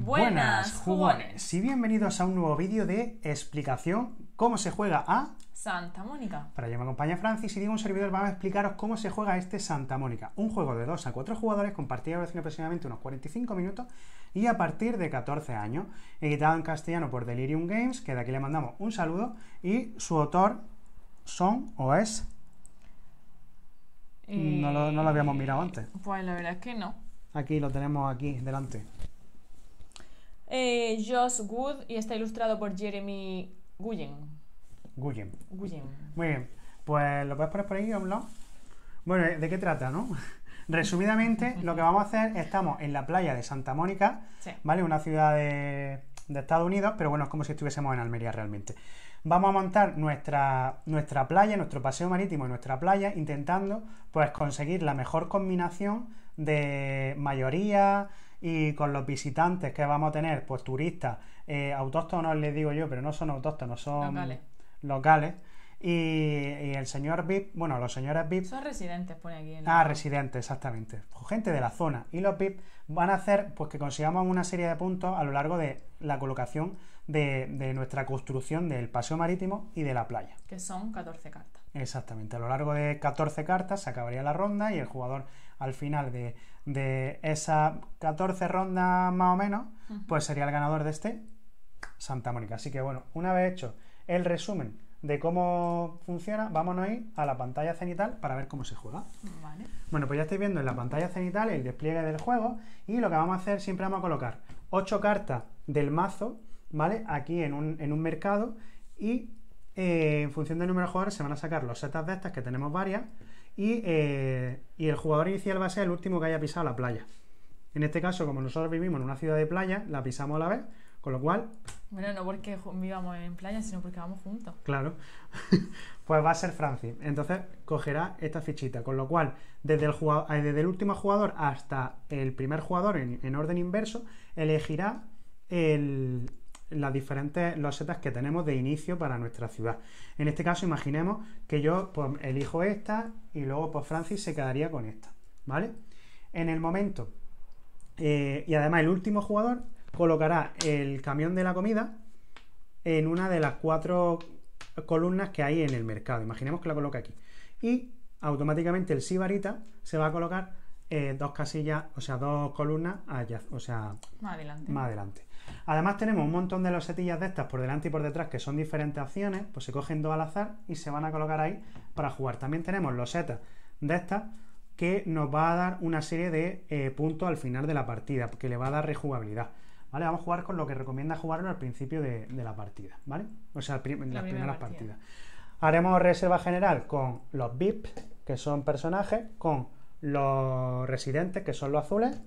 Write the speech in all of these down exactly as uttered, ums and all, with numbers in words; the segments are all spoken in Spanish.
Buenas, jugones, y bienvenidos a un nuevo vídeo de explicación cómo se juega a Santa Mónica. Para ello me acompaña Francis y Diego, un servidor. Vamos a explicaros cómo se juega este Santa Mónica, un juego de dos a cuatro jugadores con partida de duración aproximadamente unos cuarenta y cinco minutos y a partir de catorce años, editado en castellano por Delirium Games, que de aquí le mandamos un saludo, y su autor son o es... Eh, no, lo, no lo habíamos mirado antes. Pues la verdad es que no. Aquí lo tenemos aquí delante. Eh, Josh Wood, y está ilustrado por Jeremy Guyen. Guyen. Guyen. Muy bien, pues lo puedes poner por ahí a un lado. Bueno, ¿de qué trata, no? Resumidamente, lo que vamos a hacer, estamos en la playa de Santa Mónica, Sí. ¿vale? Una ciudad de, de Estados Unidos, pero bueno, es como si estuviésemos en Almería realmente. Vamos a montar nuestra, nuestra playa, nuestro paseo marítimo en nuestra playa, intentando pues conseguir la mejor combinación de mayoría y con los visitantes que vamos a tener, pues turistas, eh, autóctonos les digo yo, pero no son autóctonos, son Locales. locales. Y, y el señor V I P, bueno, los señores V I P... Son residentes, pone aquí. En Ah, la... residentes, exactamente. Pues gente de la zona. Y los V I P van a hacer pues que consigamos una serie de puntos a lo largo de la colocación de, de nuestra construcción del paseo marítimo y de la playa. Que son catorce cartas. Exactamente. A lo largo de catorce cartas se acabaría la ronda y el jugador al final de, de esas catorce rondas más o menos, Uh-huh. pues sería el ganador de este Santa Mónica. Así que bueno, una vez hecho el resumen de cómo funciona, vámonos a ir a la pantalla cenital para ver cómo se juega. Vale. Bueno, pues ya estáis viendo en la pantalla cenital el despliegue del juego, y lo que vamos a hacer, siempre vamos a colocar ocho cartas del mazo, ¿vale? Aquí en un, en un mercado, y eh, en función del número de jugadores se van a sacar los setas de estas, que tenemos varias, y, eh, y el jugador inicial va a ser el último que haya pisado la playa. En este caso, como nosotros vivimos en una ciudad de playa, la pisamos a la vez, con lo cual... Bueno, no porque ju- vivamos en playa, sino porque vamos juntos. Claro, pues va a ser Francis. Entonces cogerá esta fichita, con lo cual desde el, jugador, desde el último jugador hasta el primer jugador en, en orden inverso elegirá el, las diferentes losetas que tenemos de inicio para nuestra ciudad. En este caso imaginemos que yo pues, elijo esta y luego pues Francis se quedaría con esta, ¿vale? En el momento, eh, y además el último jugador colocará el camión de la comida en una de las cuatro columnas que hay en el mercado. Imaginemos que la coloca aquí. Y automáticamente el sibarita se va a colocar eh, dos casillas, o sea, dos columnas allá, o sea, Más adelante. más adelante. Además tenemos un montón de losetillas de estas por delante y por detrás que son diferentes acciones, pues se cogen dos al azar y se van a colocar ahí para jugar. También tenemos losetas de estas que nos va a dar una serie de eh, puntos al final de la partida, que le va a dar rejugabilidad. ¿Vale? Vamos a jugar con lo que recomienda jugarlo al principio de, de la partida, ¿vale? O sea, prim en La las primera primeras partida. partidas. Haremos reserva general con los V I P, que son personajes, con los residentes, que son los azules,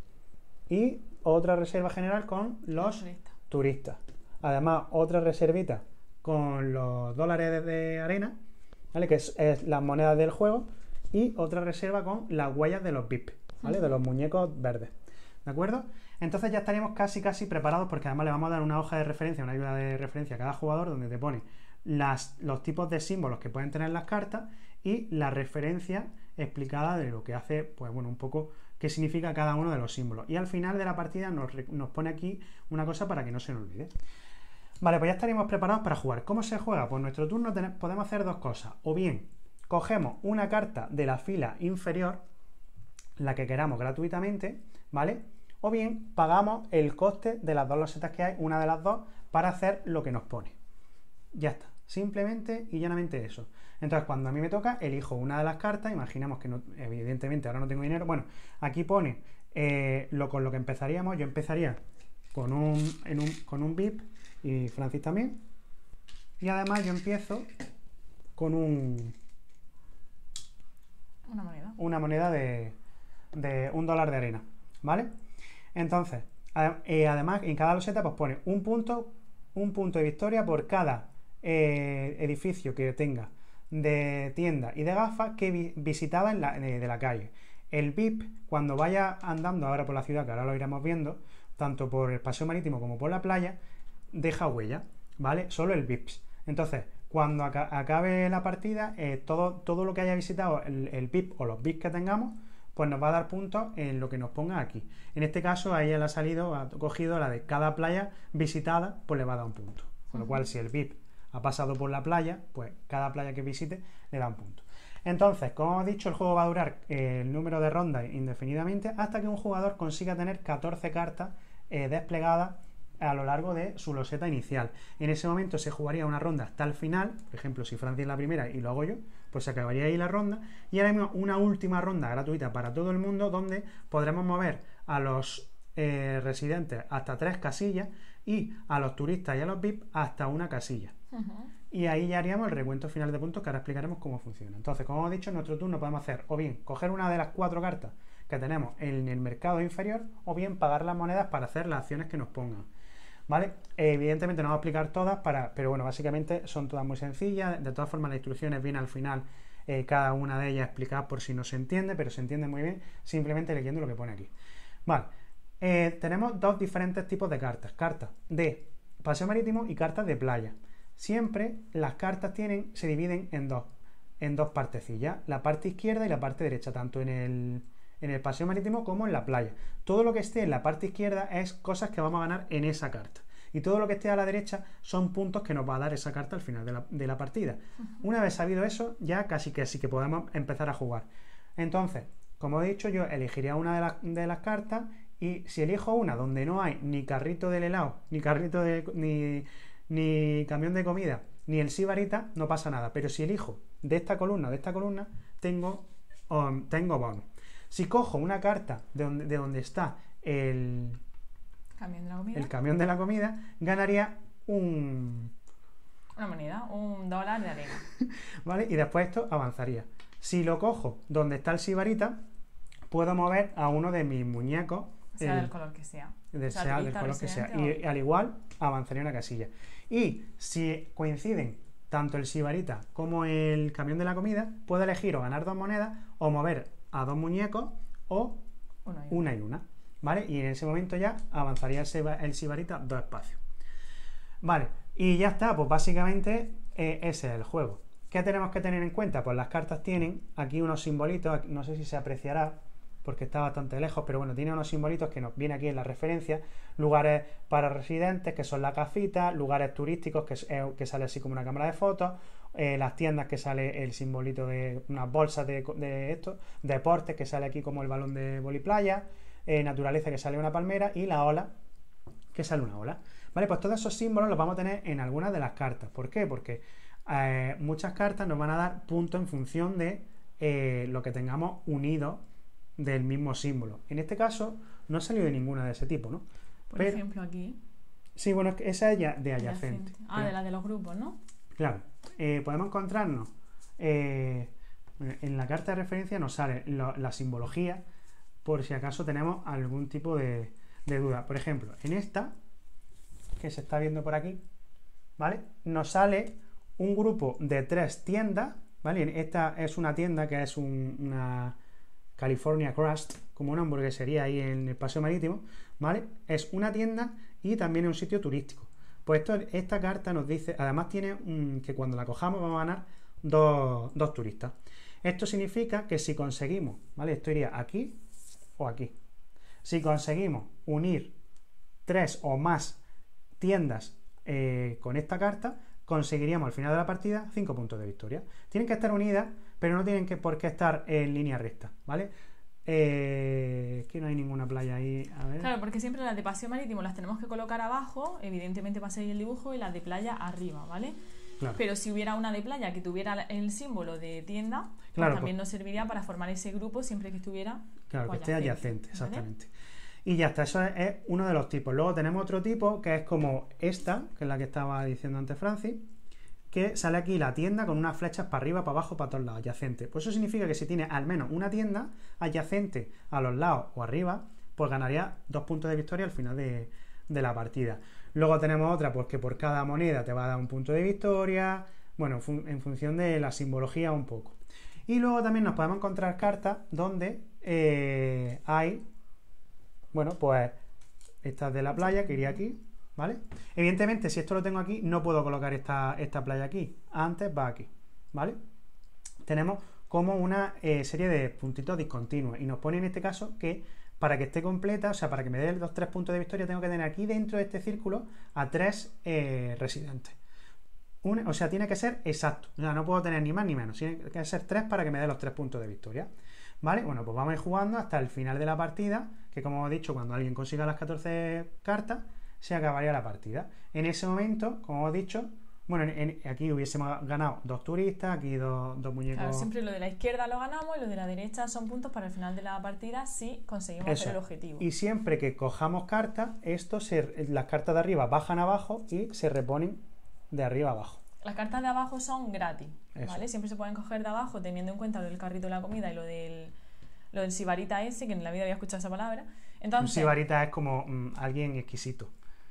y otra reserva general con los Turista. turistas. Además, otra reservita con los dólares de, de arena, ¿vale? Que es, es las monedas del juego, y otra reserva con las huellas de los V I P, ¿vale? De los muñecos verdes. ¿De acuerdo? Entonces ya estaríamos casi casi preparados, porque además le vamos a dar una hoja de referencia, una ayuda de referencia a cada jugador, donde te pone las, los tipos de símbolos que pueden tener las cartas y la referencia explicada de lo que hace, pues bueno, un poco qué significa cada uno de los símbolos. Y al final de la partida nos, nos pone aquí una cosa para que no se nos olvide. Vale, pues ya estaríamos preparados para jugar. ¿Cómo se juega? Pues en nuestro turno tenemos, podemos hacer dos cosas. O bien cogemos una carta de la fila inferior, la que queramos gratuitamente, ¿vale? O bien pagamos el coste de las dos losetas que hay, una de las dos, para hacer lo que nos pone. Ya está, simplemente y llanamente eso. Entonces, cuando a mí me toca, elijo una de las cartas. Imaginemos que no, evidentemente ahora no tengo dinero. Bueno, aquí pone eh, lo con lo que empezaríamos. Yo empezaría con un, en un, con un V I P, y Francis también. Y además yo empiezo con un, Una moneda. una moneda de, de un dólar de arena, ¿vale? Entonces, eh, además en cada loseta pues pone un punto, un punto de victoria por cada eh, edificio que tenga de tienda y de gafas que vi visitada en la, de, de la calle. El V I P, cuando vaya andando ahora por la ciudad, que ahora lo iremos viendo, tanto por el paseo marítimo como por la playa, deja huella, ¿vale? Solo el V I P. Entonces, cuando aca acabe la partida, eh, todo, todo lo que haya visitado el, el V I P o los V I P que tengamos, pues nos va a dar puntos en lo que nos ponga aquí. En este caso, a ella le ha salido, ha cogido la de cada playa visitada, pues le va a dar un punto. Con lo cual, si el V I P ha pasado por la playa, pues cada playa que visite le da un punto. Entonces, como he dicho, el juego va a durar eh, el número de rondas indefinidamente hasta que un jugador consiga tener catorce cartas eh, desplegadas a lo largo de su loseta inicial. En ese momento se jugaría una ronda hasta el final. Por ejemplo, si Francia es la primera y lo hago yo, pues se acabaría ahí la ronda y haremos una última ronda gratuita para todo el mundo donde podremos mover a los eh, residentes hasta tres casillas y a los turistas y a los V I P hasta una casilla. Uh-huh. Y ahí ya haríamos el recuento final de puntos, que ahora explicaremos cómo funciona. Entonces, como hemos dicho, en nuestro turno podemos hacer o bien coger una de las cuatro cartas que tenemos en el mercado inferior o bien pagar las monedas para hacer las acciones que nos pongan. ¿Vale? Evidentemente no voy a explicar todas, para, pero bueno, básicamente son todas muy sencillas. De todas formas, las instrucciones vienen al final, eh, cada una de ellas explicadas por si no se entiende, pero se entiende muy bien simplemente leyendo lo que pone aquí. Vale, eh, tenemos dos diferentes tipos de cartas: cartas de paseo marítimo y cartas de playa. Siempre las cartas tienen, se dividen en dos, en dos partecillas, la parte izquierda y la parte derecha, tanto en el, en el paseo marítimo como en la playa. Todo lo que esté en la parte izquierda es cosas que vamos a ganar en esa carta. Y todo lo que esté a la derecha son puntos que nos va a dar esa carta al final de la, de la partida. Uh-huh. Una vez sabido eso, ya casi que sí que podemos empezar a jugar. Entonces, como he dicho, yo elegiría una de, la, de las cartas, y si elijo una donde no hay ni carrito del helado, ni carrito de... ni, ni camión de comida, ni el sibarita, no pasa nada. Pero si elijo de esta columna, de esta columna, tengo, um, tengo bono. Si cojo una carta de donde, de donde está el camión de la comida, el camión de la comida, ganaría un... una moneda, un dólar de arena. ¿Vale? Y después esto avanzaría. Si lo cojo donde está el sibarita, puedo mover a uno de mis muñecos, sea el, del color que sea. De o sea, sea del color que sea. Y al igual avanzaría una casilla. Y si coinciden tanto el sibarita como el camión de la comida, puedo elegir o ganar dos monedas o mover a dos muñecos o una y una, una, y una ¿vale? Y en ese momento ya avanzaría el sibarita dos espacios. Vale, y ya está, pues básicamente eh, ese es el juego. ¿Qué tenemos que tener en cuenta? Pues las cartas tienen aquí unos simbolitos, no sé si se apreciará porque está bastante lejos, pero bueno, tiene unos simbolitos que nos viene aquí en la referencia: lugares para residentes, que son la cafita; lugares turísticos, que, es, que sale así como una cámara de fotos; eh, las tiendas, que sale el simbolito de unas bolsas de, de esto; deportes, que sale aquí como el balón de voliplaya; eh, naturaleza, que sale una palmera; y la ola, que sale una ola. Vale, pues todos esos símbolos los vamos a tener en algunas de las cartas. ¿Por qué? Porque eh, muchas cartas nos van a dar puntos en función de eh, lo que tengamos unido del mismo símbolo. En este caso no ha salido de ninguna de ese tipo, ¿no? Por Pero, ejemplo, aquí. Sí, bueno, es que esa es ya de adyacente. adyacente. Ah, de la de los grupos, ¿no? Claro. Eh, podemos encontrarnos eh, en la carta de referencia nos sale lo, la simbología, por si acaso tenemos algún tipo de, de duda. Por ejemplo, en esta, que se está viendo por aquí, ¿vale? Nos sale un grupo de tres tiendas, ¿vale? Esta es una tienda que es un, una California Crust, como una hamburguesería ahí en el paseo marítimo, ¿vale? Es una tienda y también es un sitio turístico. Pues esto, esta carta nos dice, además tiene un, que cuando la cojamos vamos a ganar dos, dos turistas. Esto significa que si conseguimos, ¿vale? Esto iría aquí o aquí. Si conseguimos unir tres o más tiendas eh, con esta carta, conseguiríamos al final de la partida cinco puntos de victoria. Tienen que estar unidas, pero no tienen que, por qué estar en línea recta, ¿vale? Eh, es que no hay ninguna playa ahí. A ver. Claro, porque siempre las de paseo marítimo las tenemos que colocar abajo, evidentemente paséis el dibujo, y las de playa arriba, ¿vale? Claro. Pero si hubiera una de playa que tuviera el símbolo de tienda, pues claro, también pues nos serviría para formar ese grupo siempre que estuviera claro, que esté adyacente, exactamente. ¿Vale? Y ya está, eso es, es uno de los tipos. Luego tenemos otro tipo que es como esta, que es la que estaba diciendo antes Francis, que sale aquí la tienda con unas flechas para arriba, para abajo, para todos lados, adyacente. Pues eso significa que si tiene al menos una tienda adyacente a los lados o arriba, pues ganaría dos puntos de victoria al final de, de la partida. Luego tenemos otra, pues que por cada moneda te va a dar un punto de victoria, bueno, fun en función de la simbología un poco. Y luego también nos podemos encontrar cartas donde eh, hay, bueno, pues esta es de la playa, que iría aquí, ¿vale? Evidentemente, si esto lo tengo aquí, no puedo colocar esta, esta playa aquí. Antes va aquí, ¿vale? Tenemos como una eh, serie de puntitos discontinuos. Y nos pone en este caso que para que esté completa, o sea, para que me dé los tres puntos de victoria, tengo que tener aquí dentro de este círculo a tres eh, residentes. Un, o sea, tiene que ser exacto. O sea, no puedo tener ni más ni menos. Tiene que ser tres para que me dé los tres puntos de victoria. ¿Vale? Bueno, pues vamos a ir jugando hasta el final de la partida, que como he dicho, cuando alguien consiga las catorce cartas, se acabaría la partida. En ese momento, como he dicho, bueno, en, en, aquí hubiésemos ganado dos turistas, aquí dos, dos muñecos. Claro, siempre lo de la izquierda lo ganamos y lo de la derecha son puntos para el final de la partida si conseguimos Eso. hacer el objetivo. Y siempre que cojamos cartas, esto se, las cartas de arriba bajan abajo y se reponen de arriba abajo. Las cartas de abajo son gratis, ¿vale? Siempre se pueden coger de abajo teniendo en cuenta lo del carrito de la comida y lo del, lo del sibarita ese, que en la vida había escuchado esa palabra. Entonces, un sibarita es como mmm, alguien exquisito.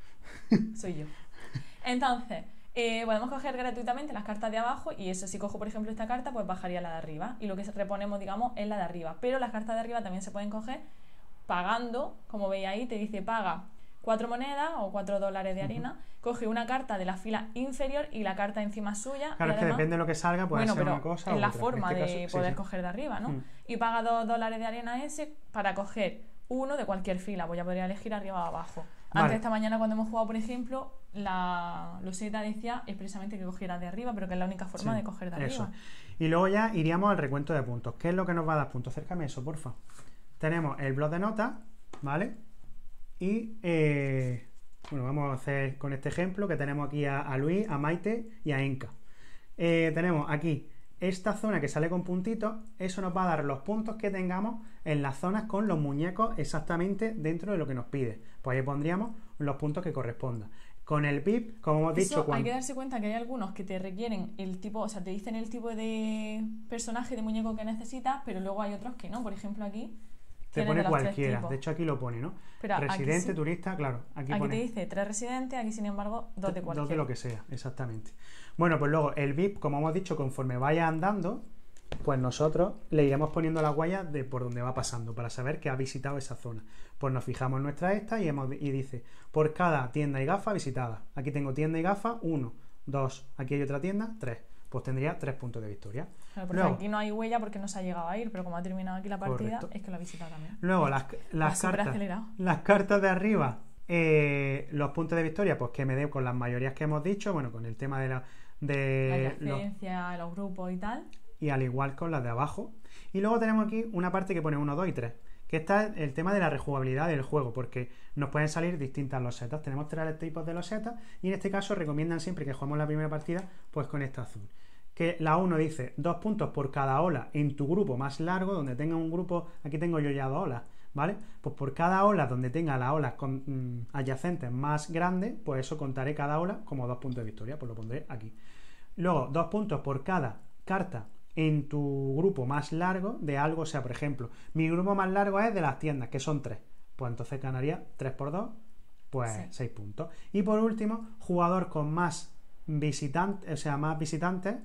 Soy yo. Entonces, eh, podemos coger gratuitamente las cartas de abajo y eso, si cojo por ejemplo esta carta, pues bajaría la de arriba. Y lo que reponemos, digamos, es la de arriba. Pero las cartas de arriba también se pueden coger pagando, como veis ahí, te dice paga cuatro monedas o cuatro dólares de harina, uh-huh. Coge una carta de la fila inferior y la carta encima suya. Claro, y es que depende de lo que salga, puede bueno, ser una cosa es o la otra. forma en este de caso, poder sí, sí. coger de arriba, ¿no? Mm. Y paga dos dólares de arena ese para coger uno de cualquier fila, pues ya podría elegir arriba o abajo. Vale. Antes esta mañana cuando hemos jugado, por ejemplo, la loseta decía expresamente que cogiera de arriba, pero que es la única forma sí, de coger de eso. arriba. Y luego ya iríamos al recuento de puntos. ¿Qué es lo que nos va a dar puntos? Acércame eso, porfa. Tenemos el bloc de notas, ¿vale? Y eh, bueno, vamos a hacer con este ejemplo que tenemos aquí a, a Luis, a Maite y a Enka. Eh, tenemos aquí esta zona que sale con puntitos, eso nos va a dar los puntos que tengamos en las zonas con los muñecos exactamente dentro de lo que nos pide. Pues ahí pondríamos los puntos que correspondan. Con el V I P, como hemos eso, dicho... Cuando... hay que darse cuenta que hay algunos que te requieren el tipo, o sea, te dicen el tipo de personaje, de muñeco que necesitas, pero luego hay otros que no. Por ejemplo, aquí... Te pone cualquiera, de hecho aquí lo pone, ¿no? Pero residente, sí. turista, claro. Aquí, aquí pone te dice tres residentes, aquí sin embargo dos de cualquiera. Dos de lo que sea, exactamente. Bueno, pues luego el V I P, como hemos dicho, conforme vaya andando, pues nosotros le iremos poniendo las huellas de por donde va pasando para saber que ha visitado esa zona. Pues nos fijamos en nuestra esta y, hemos, y dice, por cada tienda y gafa visitada. Aquí tengo tienda y gafa, uno, dos. Aquí hay otra tienda, tres. Pues tendría tres puntos de victoria. Claro, porque Luego, aquí no hay huella porque no se ha llegado a ir, pero como ha terminado aquí la partida, correcto. Es que lo ha visitado también. Luego, las, las, cartas, las cartas de arriba, eh, los puntos de victoria, pues que me dé con las mayorías que hemos dicho, bueno, con el tema de la... De la licencia, los, los grupos y tal. Y al igual con las de abajo. Y luego tenemos aquí una parte que pone uno, dos y tres. Que está el tema de la rejugabilidad del juego, porque nos pueden salir distintas losetas. Tenemos tres tipos de losetas y en este caso recomiendan siempre que juguemos la primera partida pues con esta azul. Que la uno dice dos puntos por cada ola en tu grupo más largo, donde tenga un grupo, aquí tengo yo ya dos olas, ¿vale? Pues por cada ola donde tenga las olas con, mmm, adyacentes más grandes, pues eso contaré cada ola como dos puntos de victoria, pues lo pondré aquí. Luego, dos puntos por cada carta en tu grupo más largo de algo, o sea, por ejemplo, mi grupo más largo es de las tiendas, que son tres, pues entonces ganaría tres por dos, pues sí. seis puntos. Y por último, jugador con más visitantes, o sea, más visitantes,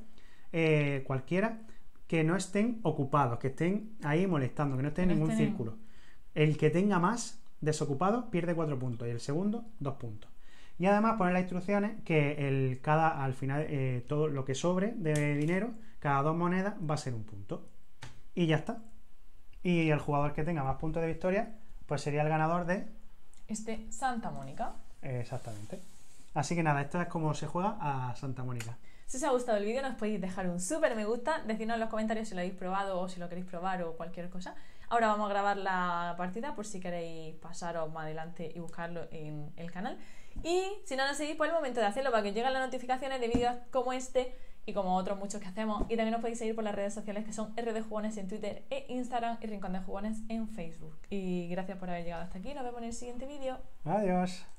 eh, cualquiera, que no estén ocupados, que estén ahí molestando, que no estén que en no ningún estén... círculo. El que tenga más desocupados pierde cuatro puntos y el segundo, dos puntos. Y además poner las instrucciones que el, cada, al final eh, todo lo que sobre de dinero, cada dos monedas va a ser un punto. Y ya está. Y el jugador que tenga más puntos de victoria, pues sería el ganador de... Este Santa Mónica. Exactamente. Así que nada, esto es como se juega a Santa Mónica. Si os ha gustado el vídeo nos podéis dejar un súper me gusta, decirnos en los comentarios si lo habéis probado o si lo queréis probar o cualquier cosa. Ahora vamos a grabar la partida por si queréis pasaros más adelante y buscarlo en el canal. Y si no nos seguís, pues es el momento de hacerlo para que os lleguen las notificaciones de vídeos como este y como otros muchos que hacemos. Y también nos podéis seguir por las redes sociales que son R de Jugones en Twitter e Instagram y Rincón de Jugones en Facebook. Y gracias por haber llegado hasta aquí. Nos vemos en el siguiente vídeo. Adiós.